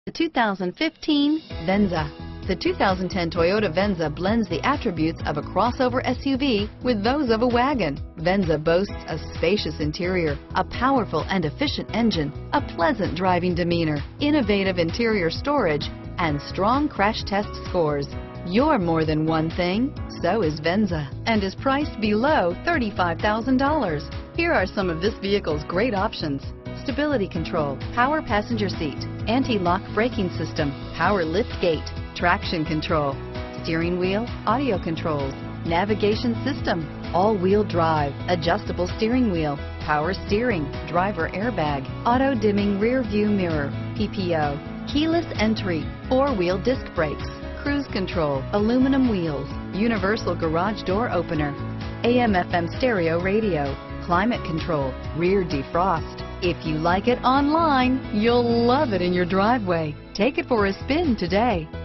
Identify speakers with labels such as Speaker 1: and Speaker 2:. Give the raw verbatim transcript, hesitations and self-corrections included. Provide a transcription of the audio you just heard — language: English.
Speaker 1: The two thousand fifteen Venza. The two thousand ten Toyota Venza blends the attributes of a crossover S U V with those of a wagon. Venza boasts a spacious interior, a powerful and efficient engine, a pleasant driving demeanor, innovative interior storage, and strong crash test scores. You're more than one thing, so is Venza, and is priced below thirty-five thousand dollars. Here are some of this vehicle's great options: stability control, power passenger seat, anti-lock braking system, power lift gate, traction control, steering wheel audio controls, navigation system, all-wheel drive, adjustable steering wheel, power steering, driver airbag, auto-dimming rear view mirror, P P O, keyless entry, four-wheel disc brakes, cruise control, aluminum wheels, universal garage door opener, A M F M stereo radio, climate control, rear defrost. If you like it online, you'll love it in your driveway. Take it for a spin today.